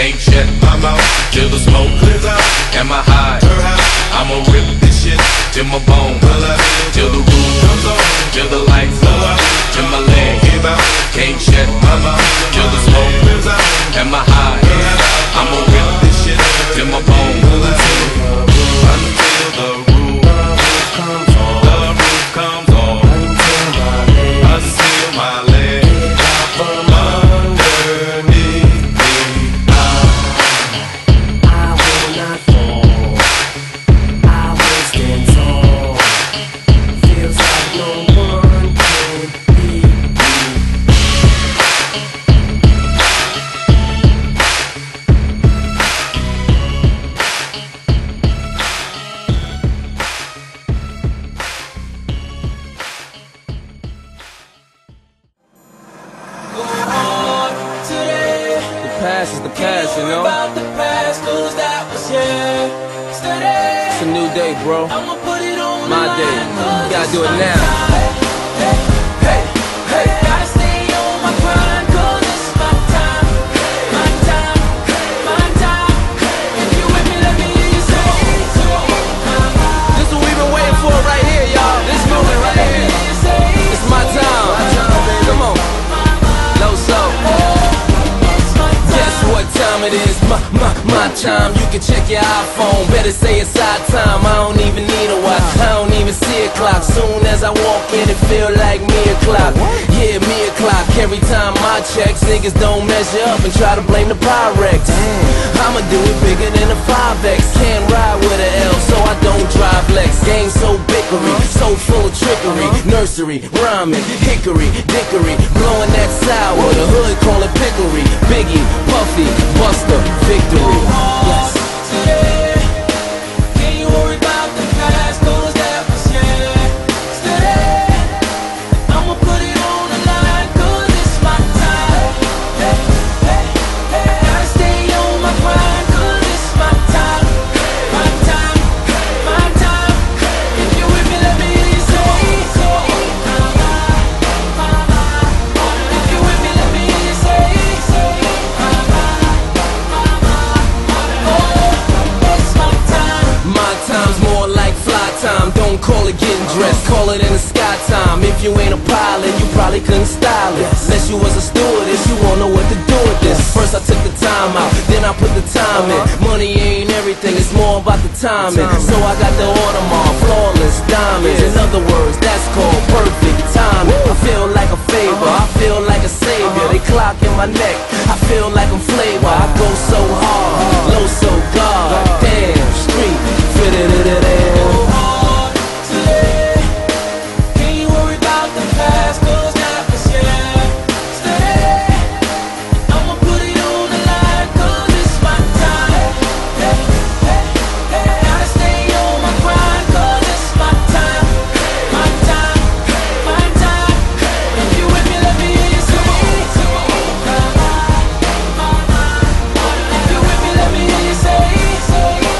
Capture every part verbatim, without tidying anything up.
Can't shut my mouth till the smoke clears out. Am I high? I'ma rip this shit till my bone, till the roof comes on, till the lights go out, till my leg give out. Can't shut my mouth till the smoke clears out. Am I high? I'ma rip this shit till my bone, until the roof comes on, the roof comes on, until my leg out from underneath me. I will not fall, I will stand tall. Feels like no one can beat me. The past is the past, you know. About the past, 'cause that was yesterday. It's a new day, bro. I'ma put it on My the day. line, 'cause You gotta it's do it my now. time. Hey, hey, hey, gotta stay on my grind, 'cause it's my time. My time, my time. If you with me, let me hear you say so. This is what we've been waiting for right here, y'all. This moment right here. It's my time. Come on. Low soul. Guess what time it is? My, my, my time. You can check your iPhone. Better say it's our time. I don't even need a watch. I don't even see a clock. Soon as I walk in, it feel like me o'clock. Yeah, me o'clock. Every time I check, niggas don't measure up and try to blame the Pyrex. I'ma do it bigger than a five X. Can't ride with a L, so I don't drive Lex. Game so bickery, so full of trickery. Nursery, rhyming, hickory, dickory, blowing that sour. The hood call it pickery. Biggie, Puffy, Buster, victory. Yes. Today, can't you worry about the past, 'cause that was yesterday. I'ma put it on the line, 'cause it's my time. Hey, hey, hey, gotta stay on my grind, 'cause it's my time. My time, my time. If you with me, let me hear you say so. If you with me, let me hear you say so. My time's more like fly time. Don't call it getting dressed, call it in the sky time. If you ain't a pilot, you probably couldn't style it. Unless you was a stewardess, you won't know what to do with this. First I took the time out, then I put the time in. Money ain't everything, it's more about the timing. So I got the Audemars, flawless diamonds. In other words, that's called perfect timing. I feel like a favor, I feel like a savior. They clock in my neck, I feel like I'm flavor. I go so hard, low so God. Damn, street, fit it in it in. Today, can't you worry about the past, 'cause that was yesterday. I'ma put it on the line, 'cause it's my time. Hey, hey, hey, gotta stay on my grind, 'cause it's my time. My time, my time. If you with me, let me hear you say so. If you with me, let me hear you say so.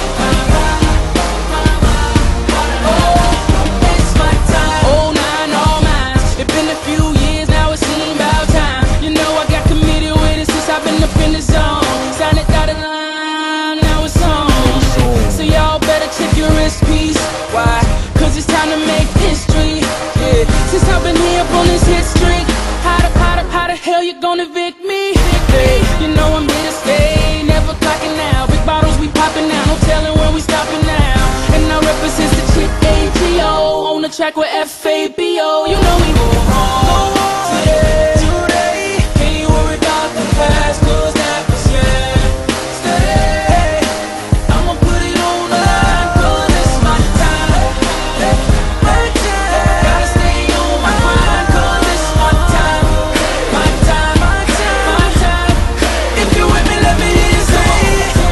It's my time. Oh nine, all mine. It's been a few years now, it seems about time. You know I got committed with it since I've been up in the zone. Signed it dotted line, now it's on. So y'all better check your wrist piece. Why? 'Cause it's time to make history. Yeah, since I've been here up on this hit streak. How the, how the, how the hell you gonna evict me? Hey, you know I'm here to stay, never clocking now. Big bottles we popping now, no telling where we stopping now. And I represent the chick A G O on the track with F A B O. You know we go home today. Today, can't you worry about the past, 'cause that was yesterday. I'ma put it on the line, 'cause it's my time. Hey, my time. Gotta stay on my grind, 'cause it's my time. My time, my time, my time. If you with me, let me hear you say so.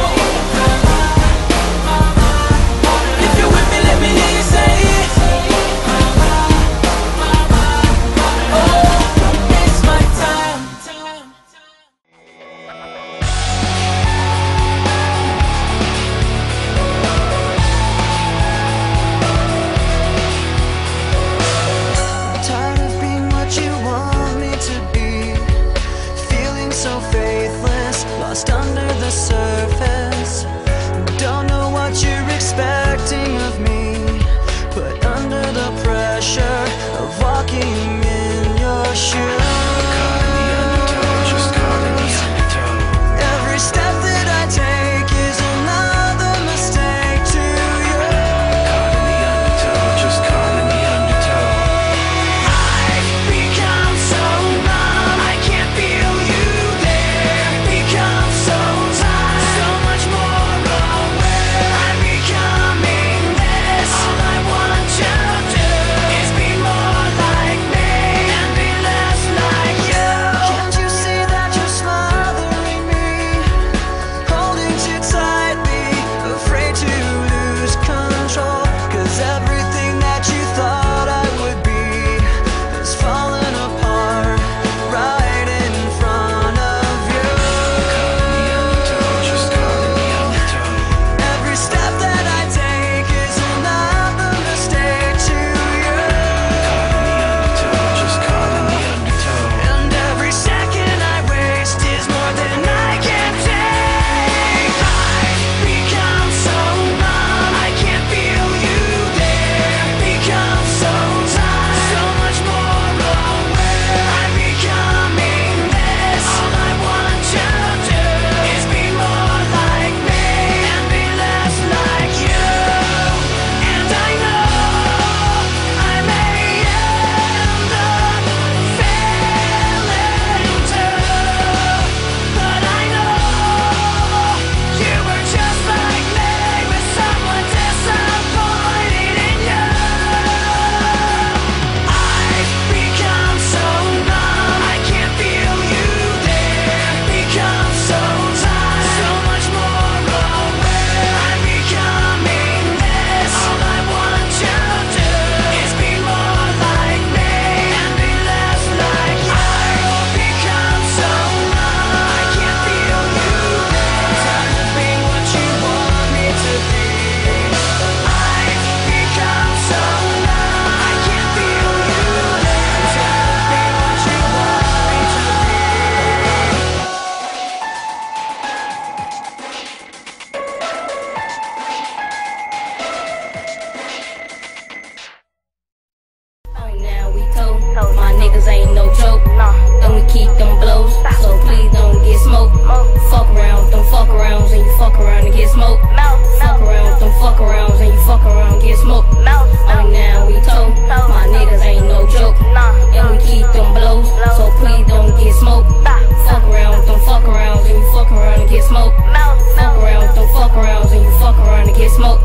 If you with me, let me hear you say so. Oh. get smoked. Only now we told, my niggas ain't no joke. And we keep them blows, so please don't get smoked. Fuck around with them fuck arounds and you fuck around and get smoked. Fuck around with them fuck arounds and you fuck around and get smoked.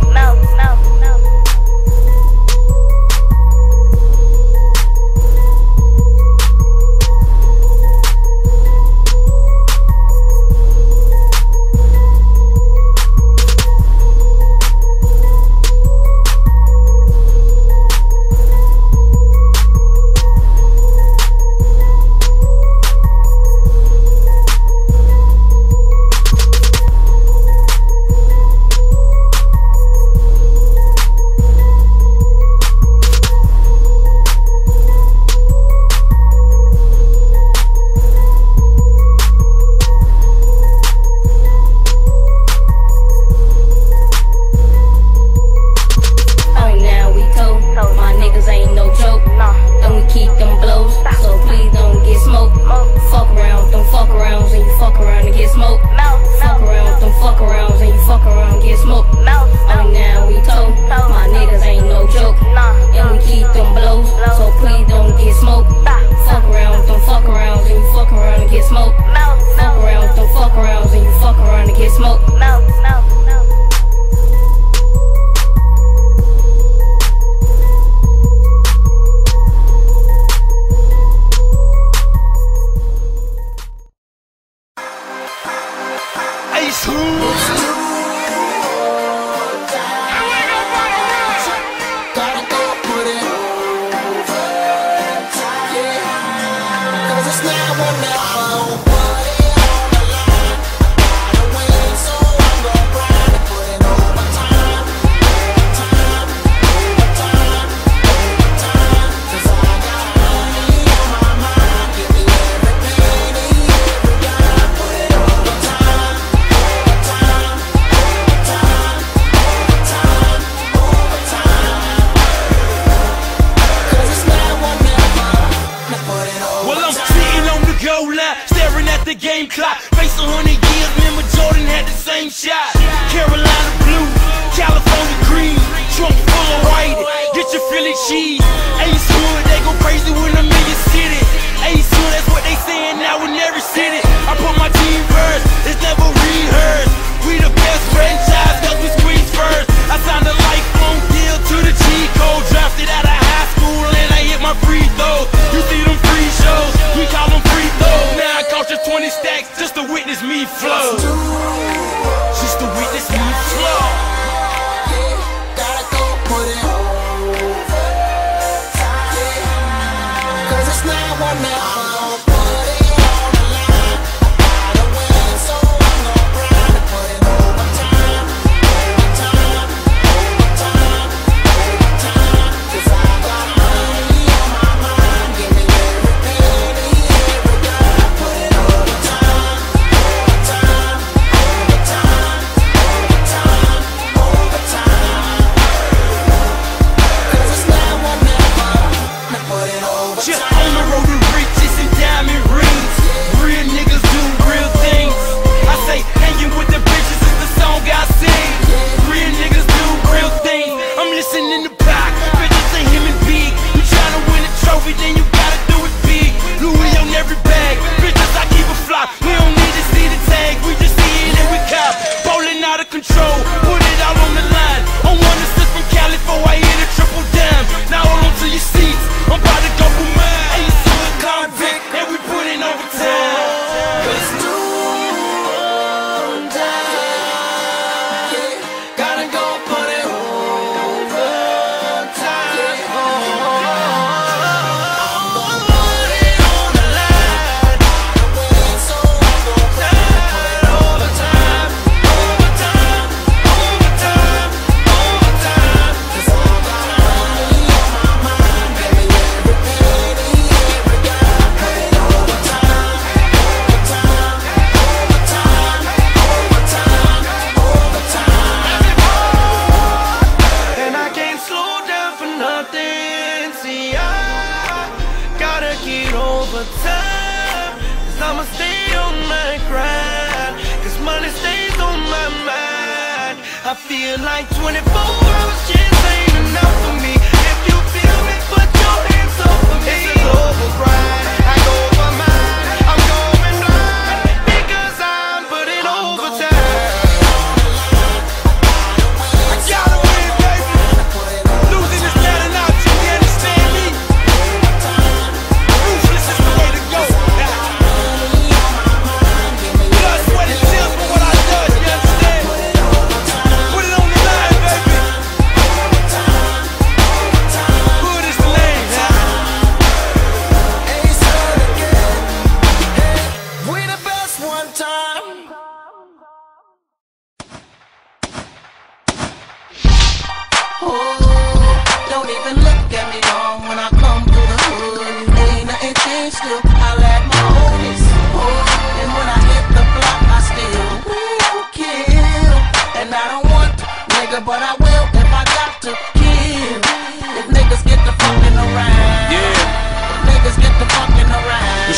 I feel like twenty-four hours just ain't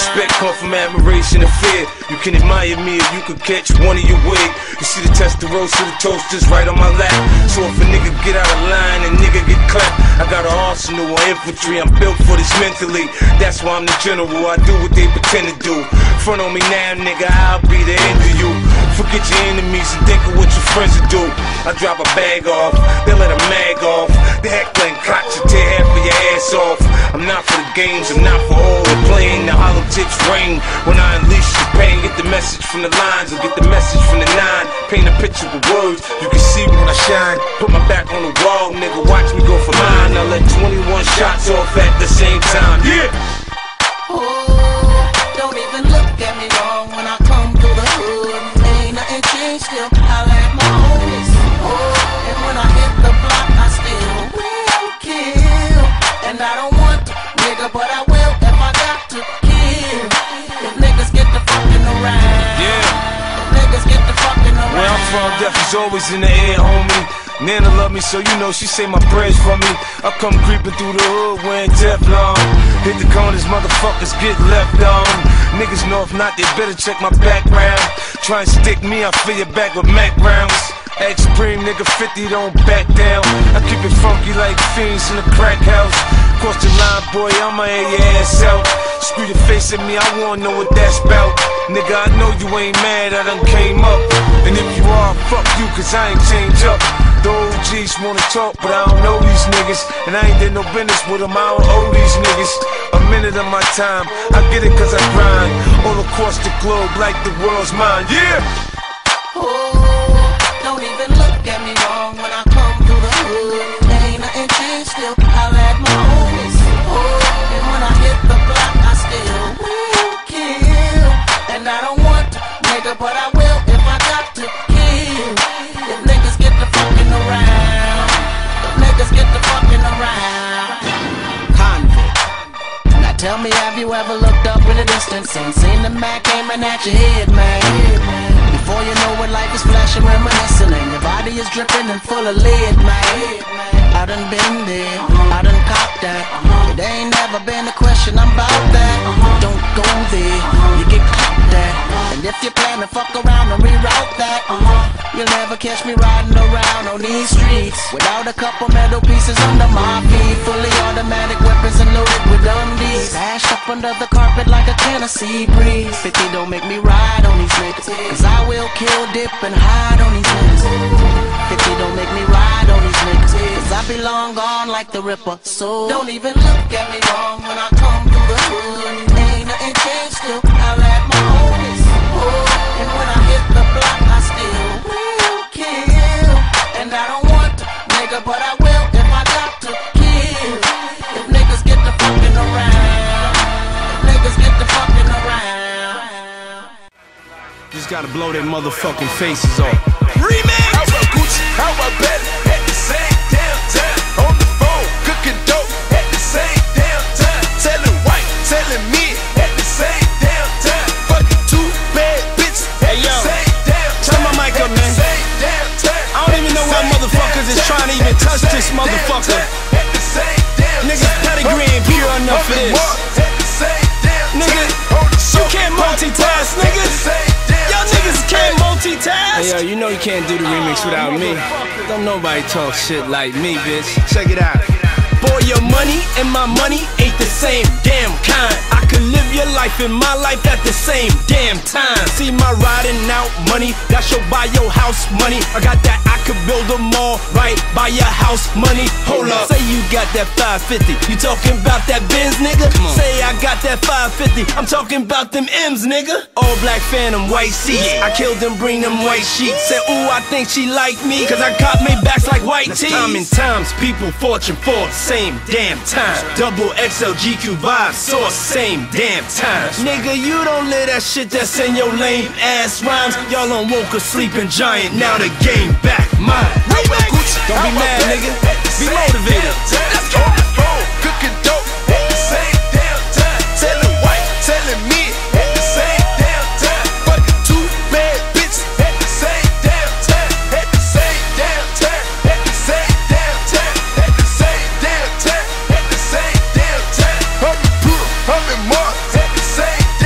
Respect come from admiration and fear. You can admire me if you could catch one of your wig. You see the Testarossa, the toasters right on my lap. So if a nigga get out of line and nigga get clapped, I got an arsenal of infantry. I'm built for this mentally. That's why I'm the general. I do what they pretend to do. Front on me now, nigga, I'll be the end of you. Forget your enemies and think of what your friends will do. I drop a bag off, they let a mag off. The heckling cock should tear half of your ass off. I'm not for the games, I'm not for all the playing. The hollow tips ring when I unleash the pain. Get the message from the lines or get the message from the nine. Paint a picture with words, you can see when I shine. Put my back on the wall, nigga, watch me go for mine. I let twenty-one shots off at the same time, yeah. Oh, don't even look at me wrong when I come through the hood. Ain't nothing changed, still I like my homies. Oh, and when I hit the block, I still will kill. And I don't want to, nigga, but I will if I got to kill. If niggas get the fucking around, yeah. If niggas get the fucking around. Where I'm from, death is always in the air, homie. Nana love me, so you know she say my prayers for me. I come creeping through the hood wearing Teflon. Hit the corners, motherfuckers get left on. Niggas know if not, they better check my background. Try and stick me, I fill your back with Mac rounds. X Supreme, nigga, fifty, don't back down. I keep it funky like fiends in the crack house. Cross the line, boy, I'ma air your ass out. Screw your face at me, I wanna know what that's about. Nigga, I know you ain't mad, I done came up. And if you are, fuck you, cause I ain't changed up. The O Gs wanna talk, but I don't know these niggas. And I ain't did no business with them, I don't owe these niggas a minute of my time. I get it cause I grind all across the globe like the world's mine, yeah! Oh, don't even look at me wrong when I come through the hood. Ain't nothing changed, still I like my homies. Oh, and when I hit the block, I still will kill. And I don't want to, nigga, but I will if I got to kill. If niggas get the fucking around, if niggas get the fucking around. Convict. Now tell me, have you ever looked up in the distance and seen the Mac aiming at your head, man? Before you know it, life is flashing, reminiscing, and your body is dripping and full of lead, man. I done been there, I done copped that. It ain't never been a question, I'm about that. Don't go there, you get caught that. And if you plan to fuck around and reroute that, you'll never catch me riding around on these streets without a couple metal pieces under my feet. Fully automatic weapons and loaded with dummies, stashed up under the carpet like a Tennessee breeze. fifty don't make me ride on these niggas, cause I will kill, dip, and hide on these niggas. fifty don't make me ride on these niggas, cause I be long gone like the Ripper. So don't even look at me wrong when I come through the hood. Ain't nothing changed, still I like my homies. Oh, and when I hit the block, I still will kill. And I don't want to, nigga, but I will if I got to kill. If niggas get the fucking around, if niggas get the fucking around. Just gotta blow their motherfucking faces off. Remix! How about Gucci? How about Belly? At the same damn time. On the phone, cooking dope. At the same damn time. Telling white, telling me. At the same damn time. Fucking two bad bitches. Hey yo, turn my mic up, man. I don't even know why motherfuckers is trying to even touch this motherfucker. Niggas pedigree ain't pure enough for this. Nigga, you can't multitask, niggas. Y'all niggas can't multitask. Hey yo, you know you can't do the remix without me. Don't nobody talk shit like me, bitch. Check it out. Boy, your money and my money ain't the same damn kind. I could live your life and my life at the same damn time. See my riding out money, that should buy your house money. I got that, I could build a mall right by your house money. Hold up, say you got that five fifty. You talking about that Benz, nigga? Say I got that five fifty. I'm talking about them M's, nigga. All black Phantom, white seats. I killed them, bring them white sheets. Said, ooh, I think she like me, cause I got me backs like white tees. Time and times, people, fortune, force. Same damn time. Double X L G Q vibe source. Same damn time. Nigga, you don't live that shit that's in your lame ass rhymes. Y'all on woke a sleeping giant. Now the game back mine. Don't be mad, nigga. Be motivated. Let's go. Cooking dope. At the same damn time. Telling white, telling me. At the same damn time. Fucking two bad bitches. At the same damn time. At the same damn time. At the same damn time. At the same damn time. At the same damn time. I'm the poor, I'm in Mars. At the same damn time.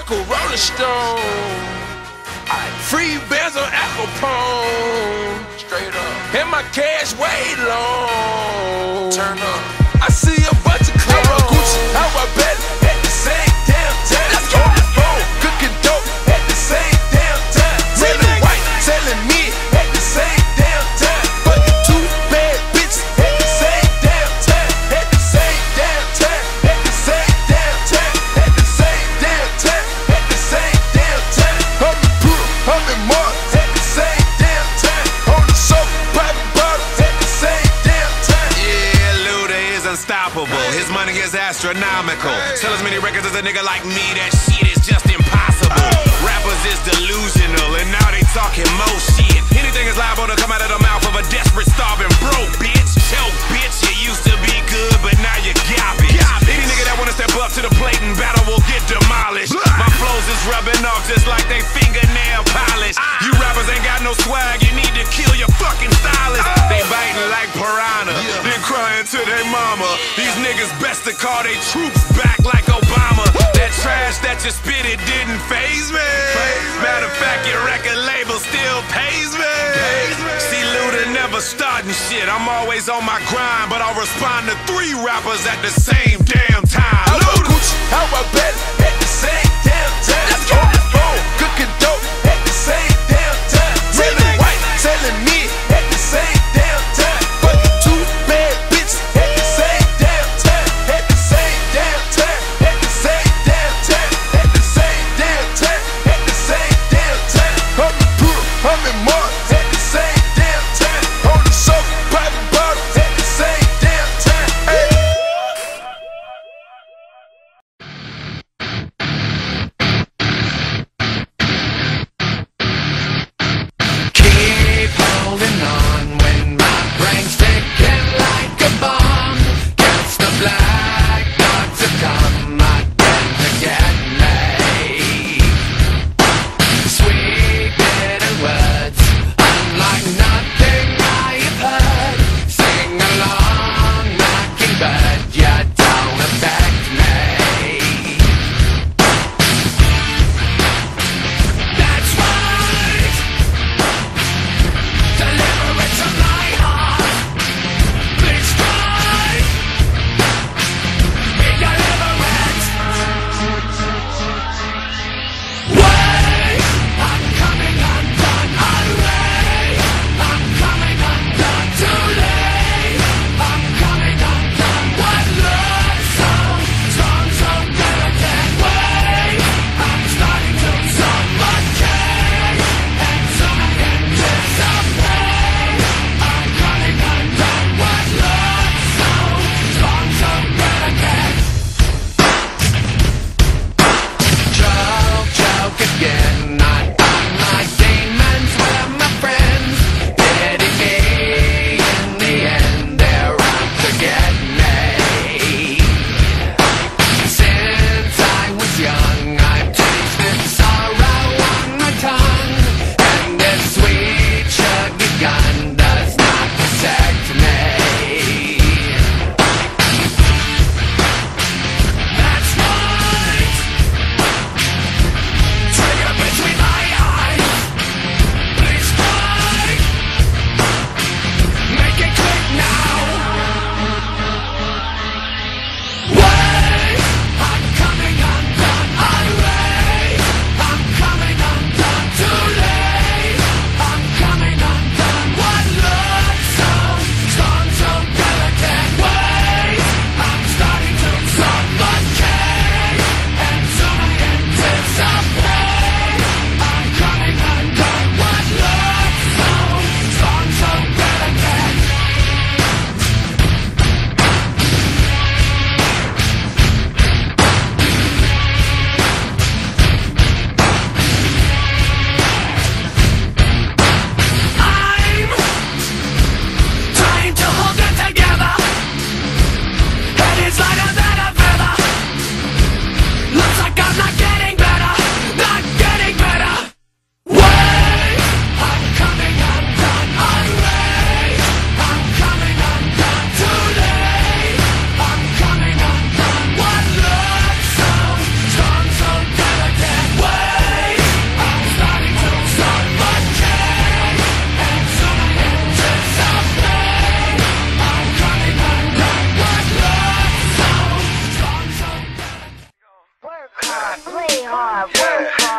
like a Rolling Stone. Free bands on Acapone. Straight up. And my cash way long. Turn up. I see a bunch of clowns. How I Gucci, how I bet at the same damn time. Let's go. On the phone, cooking dope at the same damn time. Selling white, selling me at the same damn time. Fucking two bad bitches at the same damn time. At the same damn time. At the same damn time. At the same damn time. At the same damn time. I'm the pool, I'm in Mars at the same damn time. On the soap, private bottles at the same damn time. Yeah, Luda is unstoppable. His money is astronomical. Sell as many records as a nigga like me, that shit is just impossible. Rappers is delusional, and now they talking more shit. Anything is liable to come out of the mouth of a desperate, starving broke bitch. Choke bitch, you used to be good, but now you garbage. Any nigga that wanna step up to the plate and battle will get demolished. My flows is rubbing off just like they fingernail polish. You rappers ain't got no swag, you need to kill your fucking stylist. They biting like piranha, then crying to their mama. These niggas best to call they troops back like Obama. That trash that you spit, it didn't faze me. Matter of fact, your record label still pays me. See, Luda never starting shit. I'm always on my grind, but I'll respond to three rappers at the same damn time. How I Gucci, how I bet at the same damn time. Let's go. On the phone, cooking dope at the same damn time. Selling white, selling me at the same damn time. Fucking two bad bitches at the same damn time. At the same damn time. At the same damn time. At the same damn time. At the same damn time. I'm the pool, I'm in Mars at the same damn time. On the soap, private bottles at the same damn time. Hey.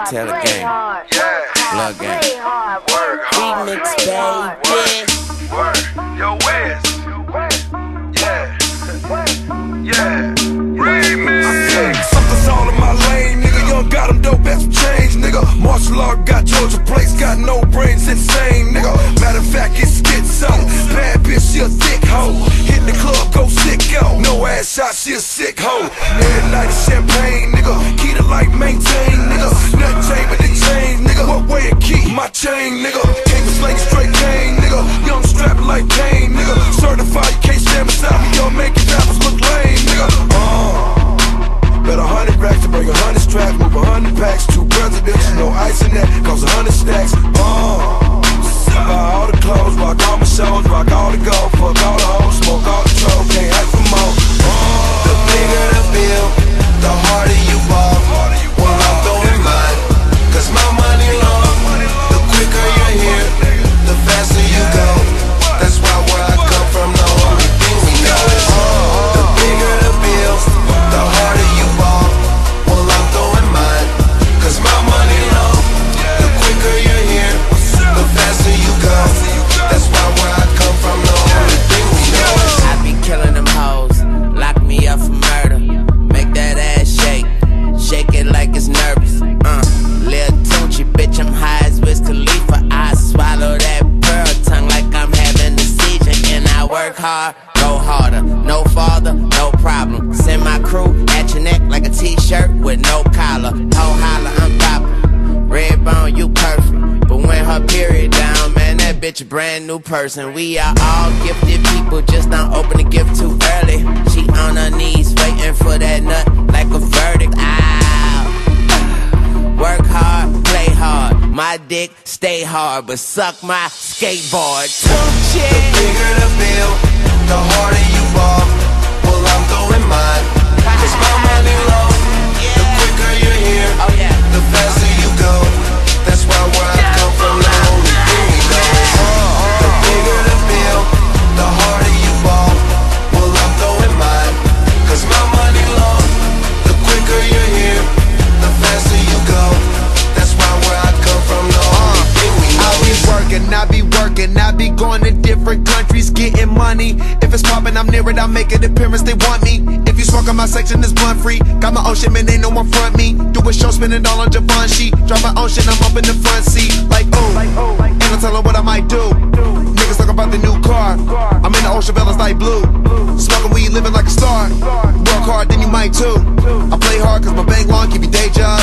tell the game. Yeah. Blood gang. Work hard. Remix, baby. Work. Yo, Wiz. Yeah. Yeah. Remix. Something's all in my lane, nigga. Young got them dope, that's some change, nigga. Martial law got Georgia place, got no brains, insane, nigga. Matter of fact, it's schizo. Bad bitch, she a thick hoe. Hit the club, go sicko. No ass shot, she a sick hoe. Every night is champagne, nigga. Key to life, maintain, nigga. Nothing change but the chain, nigga. What way it keep? My chain, nigga. Came to slang straight cane, nigga. Young strap like Kane, nigga. Certified, you can't stand beside me. Y'all making rappers look lame, nigga. Uh. Bet a hundred racks to bring a hundred straps, move a hundred packs, two presidents, no ice in that, cause a hundred stacks. Uh, buy all the clothes, rock all my shows, rock all the gold, fuck all the hoes, smoke all the troll, can't ask for more. Uh, the bigger the bill, the harder you ball. Well, I'm throwing mine, cause my money long. The quicker you're here, the faster you go. That's why where I come from, the only thing we know is uh, the bigger the bill, the harder you ball. Well, I'm throwing mine, cause my money long. The quicker you're here, the faster you go. That's why where I come from, the only thing we know is I be killing them hoes, lock me up for murder. Make that ass shake, shake it like it's nervous. Uh, Lil Tunchi, bitch, I'm high as Wiz Khalifa. I swallow that pearl tongue like I'm having a seizure. And I work hard, go harder, no father, no problem. Send my crew at your neck like a t-shirt with no collar. Ho holla, I'm poppin', red bone, you perfect. But when her period down, man, that bitch a brand new person. We are all gifted people, just don't open the gift too early. She on her knees, waiting for that nut like a verdict. Ow. Work hard, play hard, my dick stay hard, but suck my skateboard. Tunchi. the bigger the bill, the harder you ball. Well, I'm throwing mine, cause my money long. The quicker you're here, Oh yeah. the faster you go. That's why where I come from, the only thing we know is the bigger the bill, the harder you ball. Well, I'm throwing mine, cause my money long. The quicker you're here, the faster you go. That's why where I come from, the only thing we know I be is working, I be working, I be going to different countries getting money. If it's poppin', I'm near it, I make an appearance, they want me. If you smoke on my section, it's blunt free. Got my own shit, man, ain't no one front me. Do a show, spend it all on Givenchy. Drive my own shit, I'm up in the front seat. Like, ooh, and I tell her what I might do. Niggas talk about the new car. I'm in the ocean, fellas like blue. Smoking weed, living like a star. Work hard, then you might too. I play hard cause my bank long, keep your day job.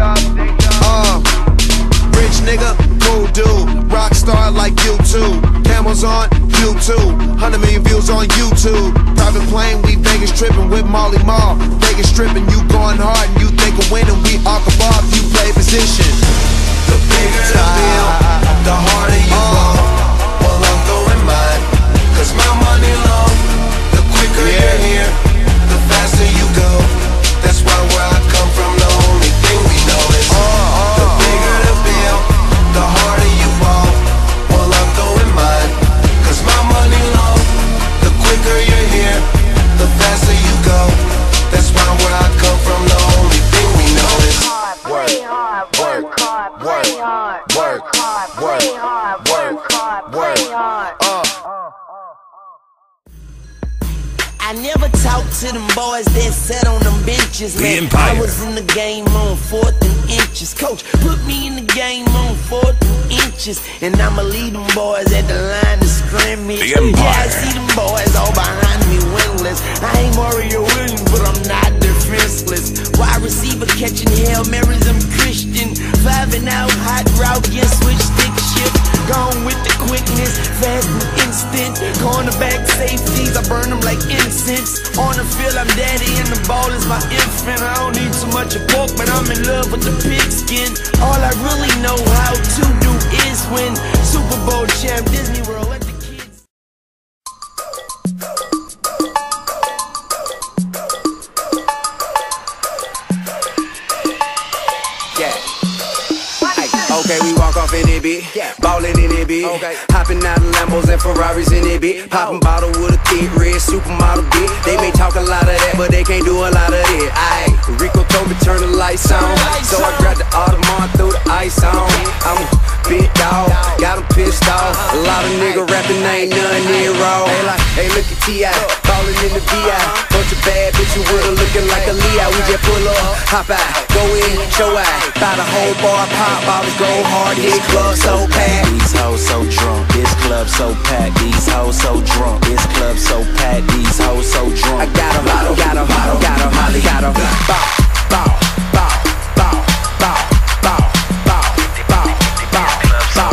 Uh, rich nigga, cool dude. Rock star like you too. Camels on, you too. Hundred million views on YouTube. Private plane, we Vegas tripping with Molly Mall. Vegas stripping, you going hard and you think of winning. We all off, you play position. the bigger the bill, the harder you ball. Well, I'm throwing mine, cause my money long. The quicker you're here, the faster you go. That's why where I come from, the only thing we know is the bigger the bill, the harder you ball. Well, I'm throwing mine, cause my money long. The quicker you're here, the faster you go. That's why where I come from, the only thing we know is work, work, work, work, work, work, work, uh. I never talked to them boys that sat on them benches, man. I was in the game on fourth and inches. Coach put me in the game on fourth and inches, and I'ma lead them boys at the line of scrimmage. Yeah, I see them boys all behind me winless. I ain't Mario Williams, but I'm not defenseless. Wide receiver catching Hail Marys, I'm Christian. Five and out, hot route, yes, switch stick shift. Gone with the quickness, fast and instant. Cornerback safeties, I burn them like incense. On the field, I'm daddy, and the ball is my infant. I don't need too much of pork, but I'm in love with the pigskin. All I really know how to do is win. Super Bowl champ, Disney World, let the kids. Yeah. Okay, we walk off in it, bitch. Yeah. Ballin' in it, bitch. Okay. Hopping out of Lambos and Ferraris in it, bitch. Poppin' bottle with a kid, red supermodel, bitch. They may talk a lot of that, but they can't do a lot of it. Aight, Rico told me turn the lights on, so I grabbed the Audemars young nigga rapping, ain't none near raw. Hey, like, hey, look at T I ballin' in the V I Bunch of bad bitches with her looking like a Leo. We just pull up, hop out, go in, show out. Buy the whole bar, pop bottles, go hard. This club so packed. These hoes so drunk. This club so packed. These hoes so drunk. This club so packed. These hoes so drunk. I got 'em, got 'em, got 'em, got 'em, Molly got 'em. Bow, bow, bow, bow, bow, bow, bow, bow, bow, bow,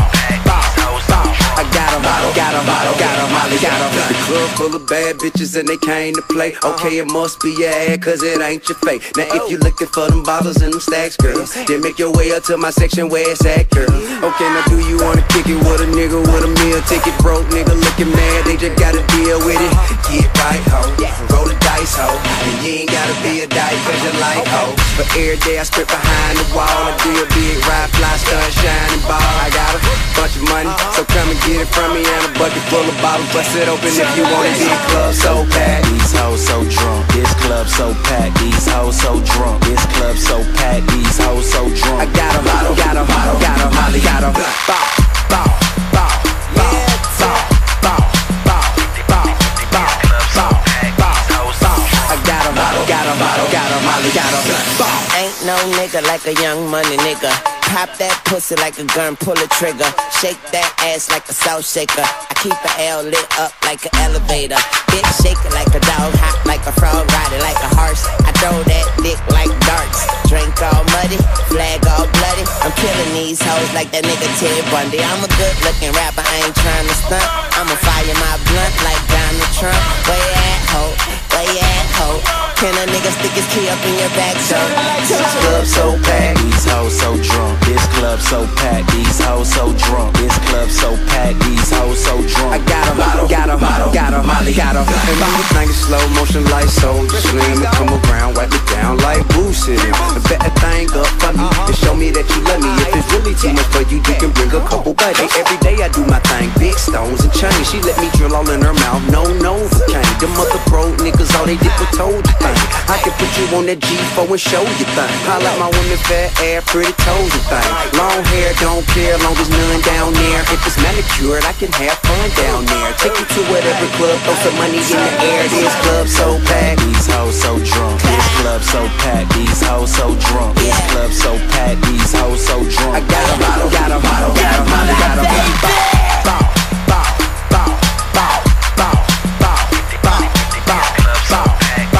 bow. I got 'em, got 'em, got 'em, Molly got 'em. The club full of bad bitches and they came to play. Okay, it must be your ad, cause it ain't your fake. Now if you looking for them bottles and them stacks, girl, then make your way up to my section where it's at, girl. Okay, now do you wanna kick it with a nigga with a meal ticket? Broke nigga looking mad, they just gotta deal with it. Get right, ho, roll the dice, ho. And you ain't gotta be a dyke cause you like, ho. But every day I spit behind the wall. I do a big ride, fly, stunt, shining ball. I got a bunch of money, so come and get it from me. And a bucket full of bottles, bust it open if you want it. This club so packed. These hoes so drunk. This club so packed. These hoes so drunk. This club so packed. These hoes so drunk. I got 'em, got 'em, got 'em, got 'em, Molly got 'em. Bow, bow, bow, bow, bow, bow, bow, bow, bow, bow, bow, bow. I got 'em, got 'em, got 'em, Molly got 'em. Bow. Ain't no nigga like a young money nigga. Pop that pussy like a gun, pull a trigger. Shake that ass like a salt shaker. I keep the L lit up like an elevator. Bitch shake it like a dog, hot like a frog, ride it like a horse. I throw that dick like darts. Drink all muddy, flag all bloody. I'm killing these hoes like that nigga Ted Bundy. I'm a good looking rapper, I ain't trying to stunt. I'ma fire my blunt like Donald Trump. Where you at, ho? Where you at, ho? Can a nigga stick his key up in your back, so? This club so packed. These hoes so drunk. This club so packed. These hoes so drunk. This club so packed. These hoes so drunk. I got 'em, got 'em, got 'em, Molly got 'em. And when you think it's slow motion like Soulja Slim, and come around, wipe it down like Boo City. And bet that thing up for me and show me that you love me. If it's really too much for you, you can bring a couple buddies. Every day I do my thing, big stones and chains. She let me drill all in her mouth, no Novocaine. Them other broke niggas, all they did was told you thing. I can put you on that G four and show you thing. I like my women fat ass, pretty toes and thing. Long hair, don't care, long as none down there. If it's manicured, I can have fun down there. Take you to whatever club, throw some money in the air. This club so packed. These hoes so drunk. This club so packed. These hoes so drunk. This club so packed. These hoes so drunk. I got 'em, got 'em, got 'em, got 'em, got 'em. Bow, bow, bow, bow, bow, bow, bow, bow, bow, bow,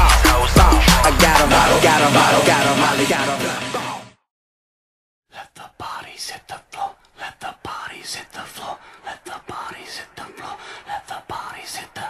bow. I got 'em, got 'em, got 'em, Molly got 'em. Let the bodies hit the floor. Let the bodies hit the floor. Let the bodies hit the floor. Let the bodies hit the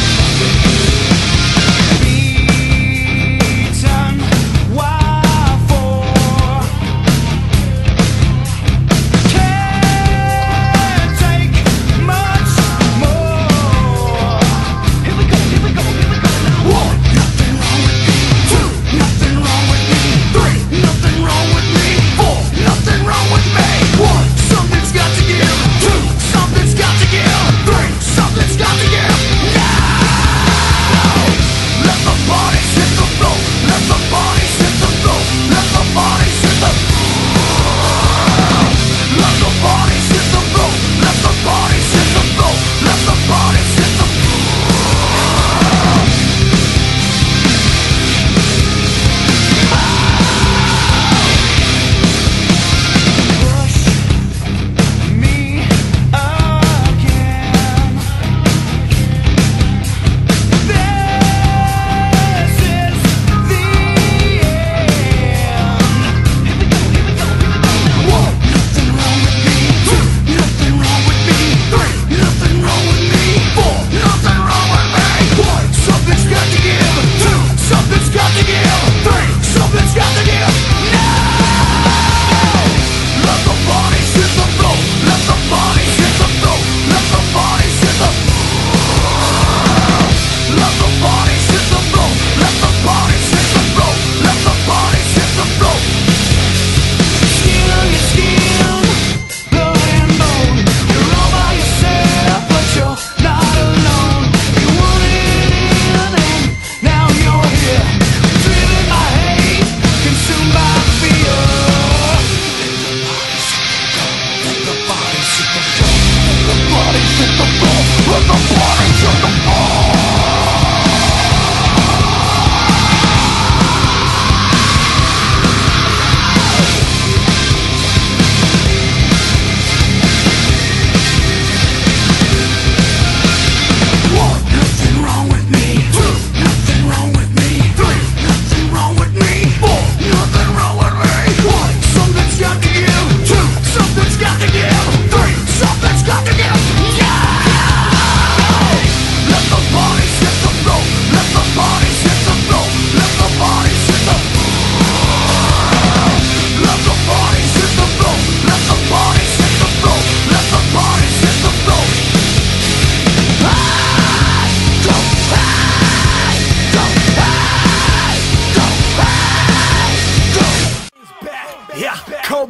Reason why for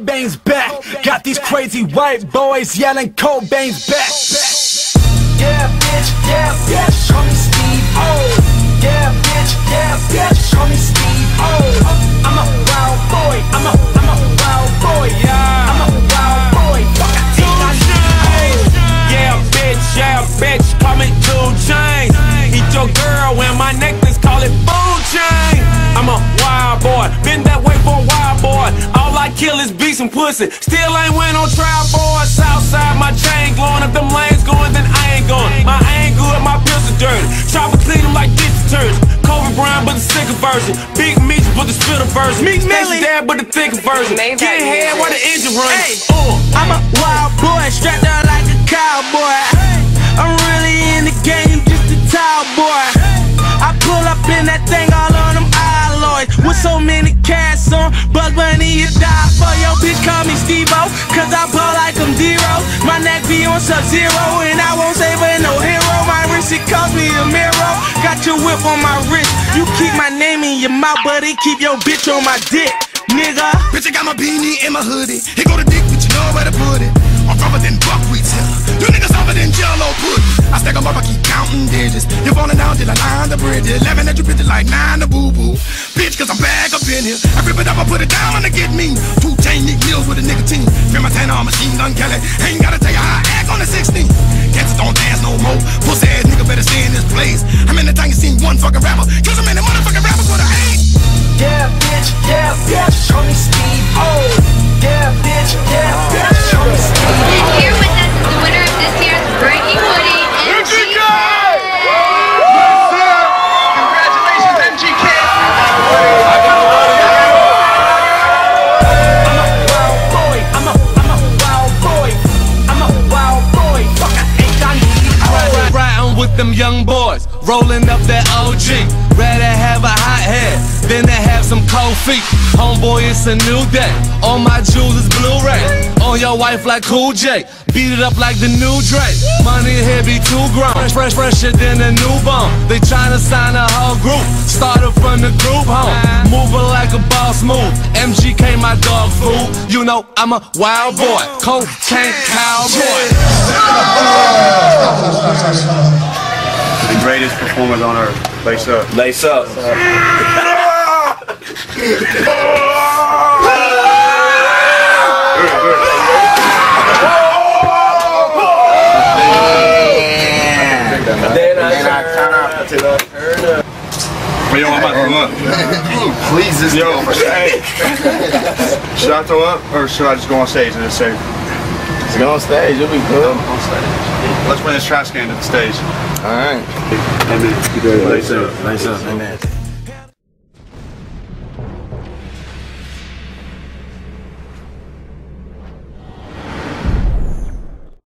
Cobain's back. Got these crazy white boys yelling Cobain's back. Yeah, bitch, yeah, bitch, call me Steve O. Yeah, bitch, yeah, bitch, call me Steve O. I'm a wild boy, I'm a, I'm a wild boy, yeah. I'm a wild boy, fuck a team. Yeah, bitch, yeah, bitch, call me two chains. Eat your girl when my necklace, call it food chain. I'm a wild boy, been that way for a wild boy. All I kill is beats and pussy, still ain't went on trial for it. Southside, my chain glowing, if them lanes going, then I ain't going. My ain't good, my pills are dirty. Chopper clean them like dish detergent. Kobe Bryant, but the sicker version. Big Meech, but the spitter version. Meek Millie, dad, but the thicker version. Get head while the engine runs. Hey, uh, I'm a wild boy, strapped out like a cowboy. I'm really in the game, you just a towel boy. I pull up in that thing all on them alloys, with so many cats on, Buzz Bunny, you die for. Yo, bitch, call me Steve-O, cause I ball like I'm zero. My neck be on sub-zero, and I won't save her no hero. My wrist, it cost me a mirror. Got your whip on my wrist. You keep my name in your mouth, but it keep your bitch on my dick, nigga. Bitch, I got my beanie in my hoodie. Here go the dick, but you know where to put it. I'm rougher than buckwheat here. You niggas softer than jello pudding. I stack 'em up, I keep counting digits. You're falling down till I line the bridge. Eleven at you bitches like nine to boo-boo. Bitch, cause I'm back up in here. I rip it up, I put it down on the get me. Two chain Nick Mills with a nicotine. Feel my ten on machine gun Kelly. Ain't gotta tell you how I act on the sixteen. Cats don't dance no more. Pussy ass nigga better stay in this place. How many times you seen one fucking rapper? Kill so many motherfucking rappers with a hate. Yeah, bitch, yeah, bitch, call me Steve O. Yeah, bitch, yeah, bitch, call me Steve O. And here with us is the winner of this year's Breaking Woody, M G K! Congratulations, M G K! I'm a wild boy, I'm a, I'm a wild boy. I'm a wild boy, fuck I ain't I need. Riding with them young boys, rolling up that O G. Rather have a hot head than to have some cold feet. Homeboy, it's a new day. All my jewels is Blu-ray. On your wife like Cool J. Beat it up like the new Drake. Money here be too grown. Fresh, fresh, fresher than a newborn. They tryna sign a whole group. Started from the group home. Moving like a boss move. M G K, my dog food. You know I'm a wild boy. Cocaine cowboy. The greatest performers on earth. Lace up. Lace up. Well, yo, I'm about to throw up. Please, this Yo, hey. Should I throw up or should I just go on stage and just say? Let's go on stage, you'll be good. On stage. Let's bring this trash can to the stage. Alright. Amen. Lace up. Lace up. Amen.